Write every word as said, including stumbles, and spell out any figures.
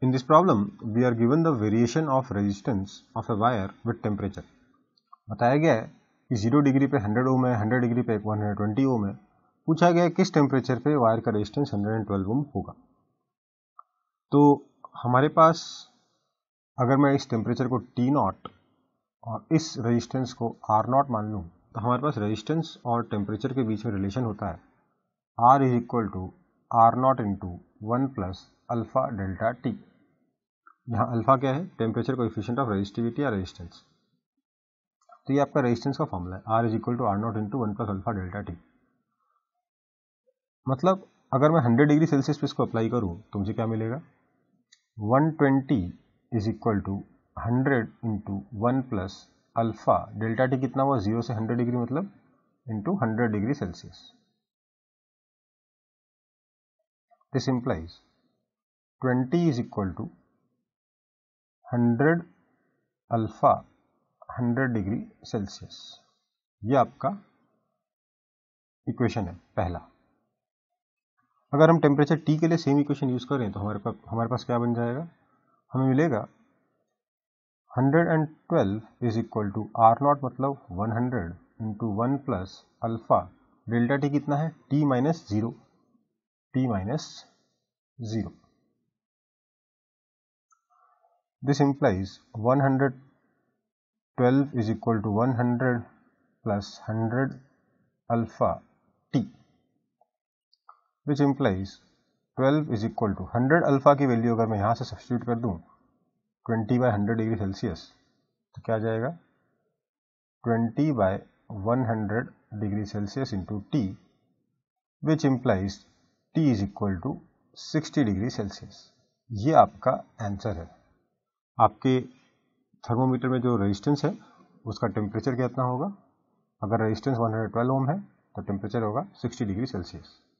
In this problem, we are given the variation of resistance of a wire with temperature. बताया गया है कि zero degree पे hundred ohm है, hundred degree पे वन हंड्रेड ट्वेंटी ओम है. पूछा गया है किस टेम्परेचर पे वायर का रेजिस्टेंस हंड्रेड ट्वेल्व ओम होगा. तो हमारे पास अगर मैं इस टेम्परेचर को टी नॉट और इस रेजिस्टेंस को आर नॉट मान लूँ तो हमारे पास रेजिस्टेंस और टेम्परेचर के बीच में रिलेशन होता है R is equal to R naught into one plus alpha delta T. यहाँ अल्फा क्या है? टेम्परेचर कोएफिशिएंट ऑफ रेजिस्टिविटी या रेजिस्टेंस. तो ये आपका रेजिस्टेंस का फॉर्मूला है, R is equal to R naught into one plus alpha delta T. मतलब अगर मैं हंड्रेड डिग्री सेल्सियस पे इसको अप्लाई करूँ तो मुझे क्या मिलेगा? One twenty is equal to hundred into one plus alpha delta T. कितना हुआ? जीरो से हंड्रेड डिग्री मतलब into hundred degree Celsius. This implies twenty is equal to hundred alpha hundred degree Celsius. ये आपका इक्वेशन है पहला. अगर हम टेम्परेचर टी के लिए सेम इक्वेशन यूज करें तो हमारे पास हमारे पास क्या बन जाएगा? हमें मिलेगा hundred twelve is equal to R naught मतलब one hundred into one plus alpha delta T. कितना है? T minus zero. T minus zero. This implies one hundred twelve is equal to one hundred plus one hundred alpha t, which implies twelve is equal to one hundred alpha की value अगर मैं यहाँ से substitute कर दूँ twenty by hundred degree Celsius तो क्या आ जाएगा? Twenty by one hundred degree Celsius into T, which implies t is equal to sixty degree Celsius. ये आपका आंसर है. आपके थर्मोमीटर में जो रेजिस्टेंस है उसका टेम्परेचर कितना होगा? अगर resistance one hundred twelve ohm है तो टेम्परेचर होगा सिक्सटी डिग्री सेल्सियस.